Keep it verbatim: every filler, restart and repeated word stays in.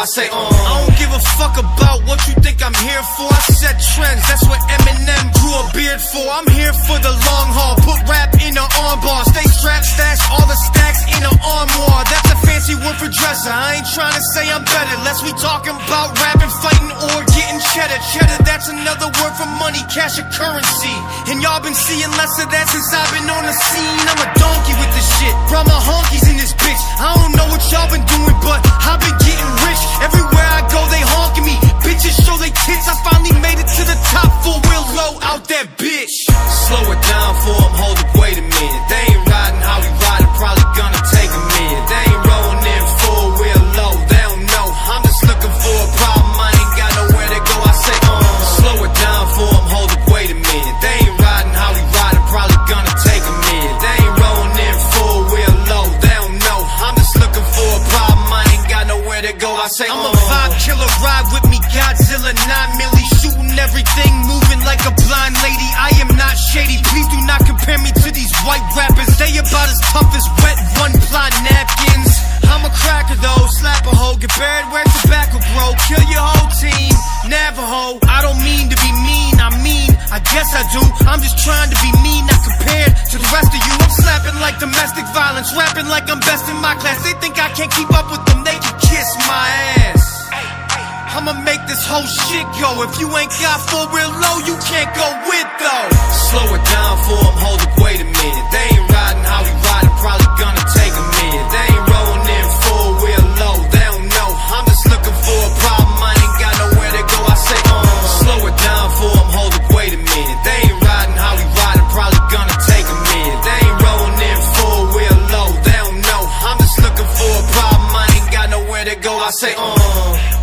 I say, uh I don't give a fuck about what you think I'm here for. I set trends, that's what Eminem grew a beard for. I'm here for the long haul, put rap in an armbar. Stay strapped, stash all the stacks in an armoire. That's a fancy word for dresser. I ain't trying to say I'm better, unless we talking about rapping, fighting, or getting cheddar. Cheddar, that's another word for money, cash or currency. And y'all been seeing less of that since I've been on the scene. I'm a donkey with this shit, brought my honkies in this bitch. I don't know what y'all been doing, but I've been getting rich. Everywhere I go, they honking me. Bitches show they tits, I finally made it to the top. Four wheel low out that bitch. Slow it down for them, hold up, wait a minute. They ain't riding how we riding, probably gonna take a minute. They ain't rolling in four wheel low, they don't know. I'm just looking for a problem, I ain't got nowhere to go. I say, uh slow it down for them, hold up, wait a minute. They ain't riding how we riding, probably gonna take a minute. They ain't rolling in four wheel low, they don't know. I'm just looking for a problem, I ain't got nowhere to go. I say, I'm a vibe killer, ride with me, Godzilla, nine milli, shooting everything, moving like a blind lady. I am not shady, please do not compare me to these white rappers. They about as tough as wet one-ply napkins. I'm a cracker though, slap a hoe, get buried where tobacco grow, kill your whole team, Navajo. I don't mean to be mean, I mean, I guess I do. I'm just trying to be mean, not compared to the rest of you. I'm slapping like domestic violence, rapping like I'm best in my class. They think I can't keep up with them, they can kiss my ass. I'ma make this whole shit go. If you ain't got four real low, you can't go with though. Slow it down for them, hold up, wait a minute. They ain't riding how we riding, probably gonna take a minute. They ain't rolling in four wheel low, they don't know. I'm just looking for a problem, I ain't got nowhere to go. I say, uh slow it down for them, hold up, wait a minute. They ain't riding how we riding, probably gonna take a minute. They ain't rolling in four wheel low, they don't know. I'm just looking for a problem, I ain't got nowhere to go. I say, uh